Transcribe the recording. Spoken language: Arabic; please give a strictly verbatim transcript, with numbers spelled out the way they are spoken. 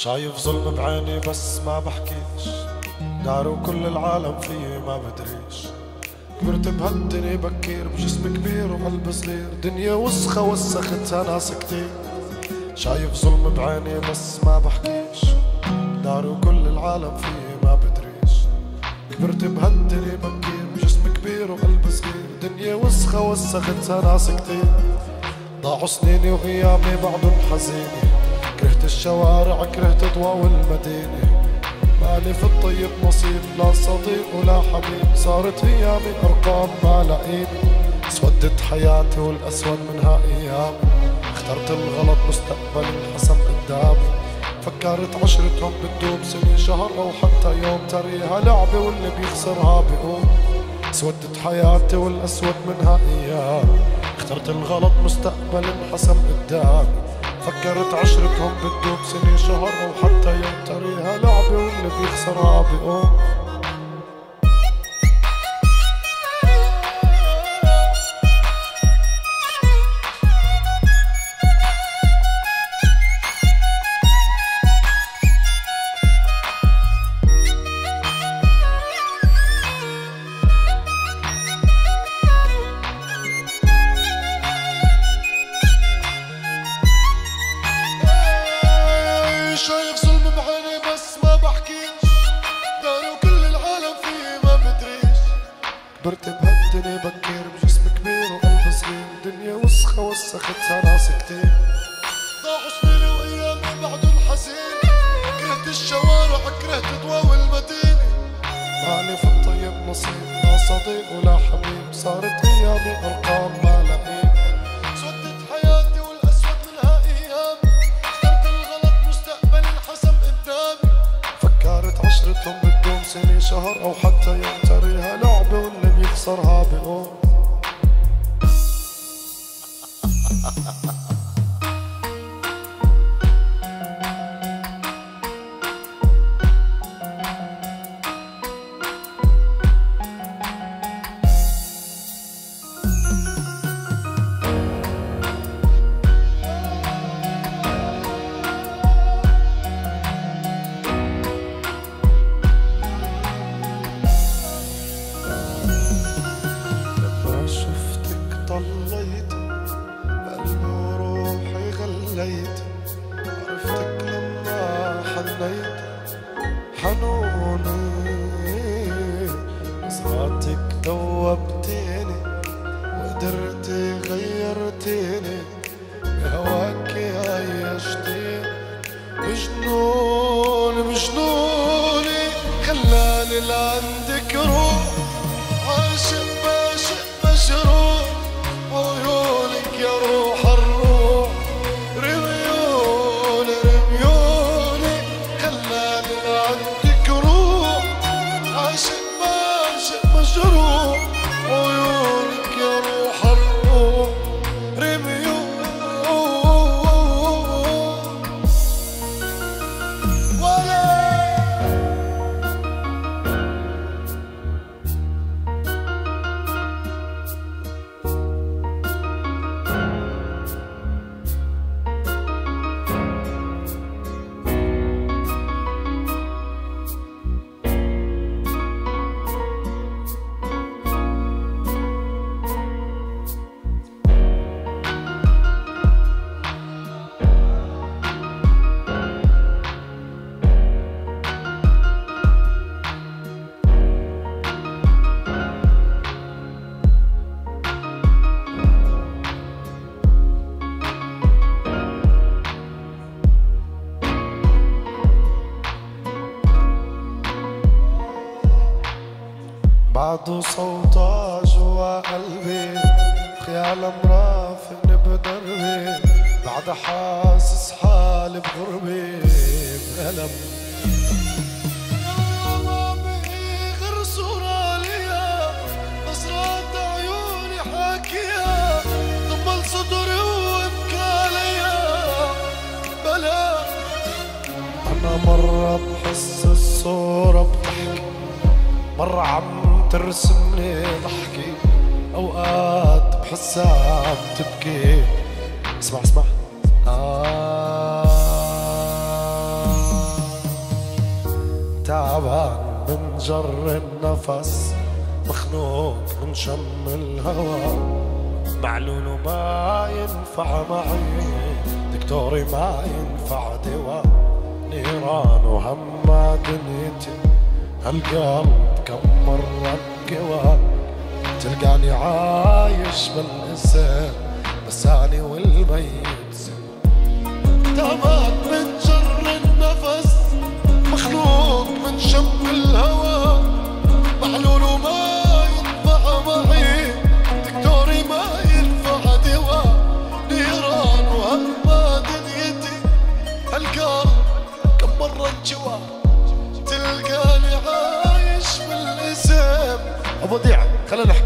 شايف ظلم بعيني بس ما بحكيش، داري وكل العالم فيي ما بدريش. كبرت بهالدنيا بكير بجسم كبير وقلب صغير، دنيا وسخة وسختها ناس كتير. شايف ظلم بعيني بس ما بحكيش، داري وكل العالم فيي ما بدريش. كبرت بهالدنيا بكير بجسم كبير وقلب صغير، دنيا وسخة وسختها ناس كتير. ضاعوا سنيني وايامي بعدهم حزيني، كرهت الشوارع كرهت ضواو المدينة. مالي في الطيب نصيب، لا صديق ولا حبيب، صارت ايامي ارقام ما لاقيني. اسودت حياتي والاسود منها ايامي، اخترت الغلط مستقبل انحسم قدامي. فكرت عشرتهم بتدوم سنة شهر او حتى يوم، تريها لعبة واللي بيخسرها بيقوم. اسودت حياتي والاسود منها ايامي، اخترت الغلط مستقبل انحسم قدامي. فكرت عشرتهم بتدوم سنة شهر او حتى يوم، تريها لعبة واللي بيخسرها بيقوم. شايف ظلم بعيني بس ما بحكيش، داري وكل العالم فيي ما بدريش. كبرت بهالدنيا بكير بجسم كبير وقلب صغير، دنيا وسخة وسختها ناس كتير. ضاعوا سنيني وايامي بعدهم حزين، كرهت الشوارع كرهت ضواو المدينة. مالي في الطيب نصيب، لا صديق ولا حبيب، صارت ايامي ارقام ما لاقيني. سودت حياتي والاسود منها ايامي، اخترت الغلط مستقبل انحسم قدامي. فكرت عشرتهم بتدوم سنة شهر او حتى يوم، تريها لعبة واللي بيخسرها بيقوم. طليت بقلبي وروحي غليت، عرفتك لما حنيت حنوني. نظراتك دوبتيني وقدرتي غيرتيني، بهواكي عيشتيني. مجنون مجنوني خلاني لعندك روح، عاشق باشق مشروع. عيونك يا روح الروح، رميوني رميوني خلاني لعندك روح، عاشق باشق مجروح. عيونك يا روح الروح، رميوني. بعده صوته جوا قلبي، خيال مرافقني بدربي، بعد حاسس حالي بغربي بألم. ما بقي غير صورة ليا، نظرات عيوني حاكيها، ضمن صدري وابكى ليا بلا. أنا مرة بحس الصورة بتحكي، مرة عم ترسمني ضحكي، اوقات بحسها عم تبكي. اسمع اسمع آه تعبان من جر النفس، مخنوق من شم الهوى، معلول وما ينفع معي، دكتوري ما ينفع دواء، نيران وهما دنيتي، هالقلب كم مرة انقوى، تلقاني عايش بالاسم بساني والميت سوا، تعبان من جر النفس، مخلوق من شم الهوى، معلول وما ينفع معي، دكتوري ما ينفع دواء، نيران وهما دنيتي، هالقلب كم مرة انجوى، تلقاني عايش بالاسم. ابو وديع خلينا نحكي